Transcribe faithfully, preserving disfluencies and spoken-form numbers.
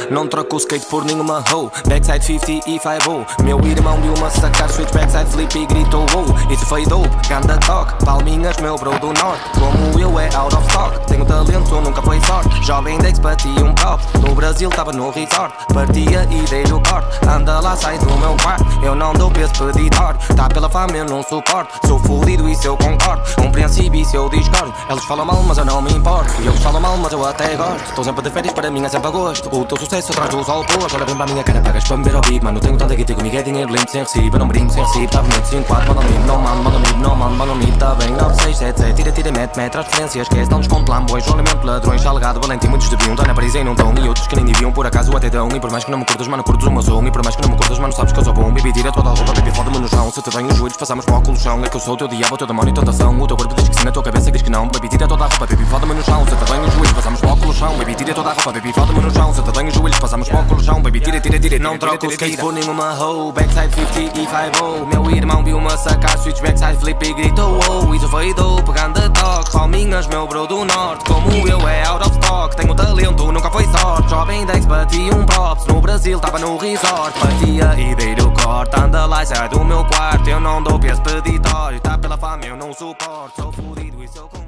Não troco o skate por nenhuma hoe. Backside cinquenta e five oh. Meu irmão viu-me sacar switch backside flip e gritou oh. Isso foi dope, ganda toque. Palminhas meu bro do norte. Como eu é out of stock. Tenho talento, nunca foi sorte. Jovem Dex bati um prop. No Brasil tava no resort. Partia e dei-lhe o corte. Anda lá, sai do meu quarto. Eu não dou peso peditório. Tá pela fama, eu não suporto. Sou fudido, isso eu concordo. Compreensível, isso eu discordo. Eles falam mal, mas eu não me importo. E eles falam mal, mas eu até gosto. Estou sempre de férias, para mim é sempre a gosto. O teu sucesso atrás do sol pô. Agora vem para a minha cara, pagas para me ver ao vivo. Mano, tenho tanta guita comigo, é dinheiro limpo sem recibo. Eu não brinco sem recibo, tá bonito, cinco quatro. Manda limpo, não mando, manda limpo, não mando, manda limpo. Tá bem, nove seis sete sete. Tira, tira, mete, mete, transferências. Esquece, não desconto lambões. Jogamento, ladrões, salgado, valente. E muitos deviam, tá na Paris e não tão. E outros que nem deviam, por acaso até dão. E por mais que não me curtas, mano, curtas o meu som. E por mais que não me curtas, mano, sabes que eu sou bom. Baby, tira toda a roupa, baby, foda-me no chão. Se te venho os joelhos, passamos para o colchão. É que eu sou o teu diabo, o teu demónio e tentação. O teu corpo diz que sim, a tua cabeça diz que não. Baby, tira toda a roupa, baby, foda-me no chão. Se te venho os joelhos, passamos para o colchão. Baby, tira toda a roupa, baby, foda-me no chão. Se te venho os joelhos, passamos para o colchão. Baby, tira, tira, tira. Não troco o skate por nenhuma hoe. Backside cinquenta e five oh. Meu irmão viu-me sacar switch backside flip e gritou oh. Isso foi dope, ganda toque. Palminhas, meu bro do norte. Como eu é out of stock. Tenho talento, nunca foi sorte. Jovem Dex bati um props. No Brasil tava no resort. Partia e dei-lhe o corte. Anda lá e sai do meu quarto. Eu não dou peso peditório. Tá pela fama, eu não suporto. Sou fudido e sou com